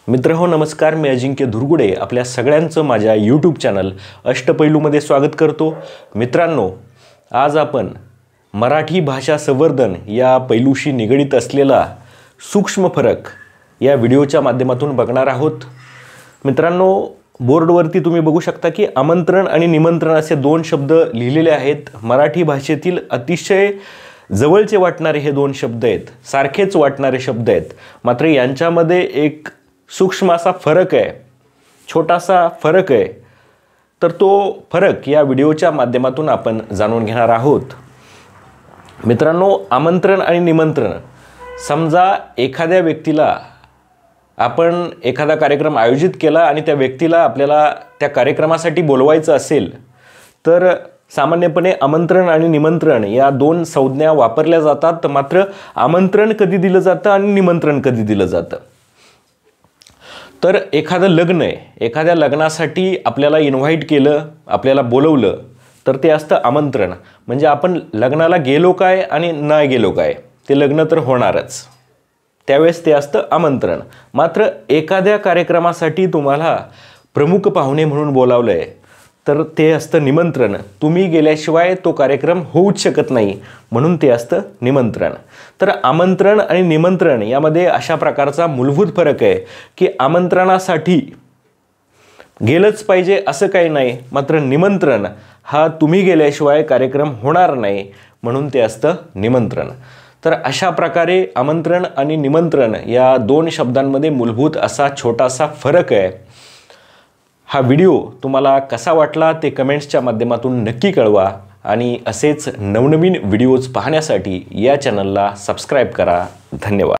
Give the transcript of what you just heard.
मित्रहो नमस्कार, मी अजिंक्य धुरगुडे आपल्या सगळ्यांचं माझ्या यूट्यूब चॅनल अष्टपैलूमध्ये स्वागत करतो। मित्रांनो, आज आपण मराठी भाषा संवर्धन या पैलूशी निगडित असलेला सूक्ष्म फरक या व्हिडिओच्या माध्यमातून बघणार आहोत। मित्रांनो, बोर्डवरती तुम्ही बघू शकता की आमंत्रण आणि निमंत्रण असे दोन शब्द लिहिलेले आहेत। मराठी भाषेतील अतिशय जवळचे वाटणारे हे दोन शब्द आहेत, सारखेच वाटणारे शब्द आहेत, मात्र यांच्यामध्ये एक सूक्ष्म असा फरक आहे, छोटासा फरक आहे। तर तो फरक या व्हिडिओच्या माध्यमातून आपण जाणून घेणार आहोत। मित्रांनो, आमंत्रण आणि निमंत्रण, समजा एखाद्या व्यक्तीला आपण एखादा कार्यक्रम आयोजित केला आणि त्या व्यक्तीला आपल्याला त्या कार्यक्रमासाठी बोलवायचं असेल तर सामान्यपणे आमंत्रण आणि निमंत्रण या दोन संज्ञा वापरल्या जातात। मात्र आमंत्रण कधी दिलं जातं आणि निमंत्रण कधी दिलं जातं? तर एखादं लग्न आहे, एखाद्या लग्नासाठी आपल्याला इन्व्हाइट केलं, आपल्याला बोलवलं तर ते असतं आमंत्रण। म्हणजे आपण लग्नाला गेलो काय आणि नाही गेलो काय, ते लग्न तर होणारच, त्यावेळेस ते असतं आमंत्रण। मात्र एखाद्या कार्यक्रमासाठी तुम्हाला प्रमुख पाहुणे म्हणून बोलावलं आहे तर ते असतं निमंत्रण। तुम्ही गेल्याशिवाय तो कार्यक्रम होऊच शकत नाही, म्हणून ते असतं निमंत्रण। तर आमंत्रण आणि निमंत्रण यामध्ये अशा प्रकारचा मूलभूत फरक आहे की आमंत्रणासाठी गेलंच पाहिजे असं काही नाही, मात्र निमंत्रण हा तुम्ही गेल्याशिवाय कार्यक्रम होणार नाही, म्हणून ते असतं निमंत्रण। तर अशा प्रकारे आमंत्रण आणि निमंत्रण या दोन शब्दांमध्ये मूलभूत असा छोटासा फरक आहे। हा व्हिडिओ तुम्हाला कसा वाटला ते कमेंट्सच्या माध्यमातून नक्की कळवा आणि असेच नवनवीन व्हिडिओज पाहण्यासाठी या चॅनलला सबस्क्राईब करा। धन्यवाद।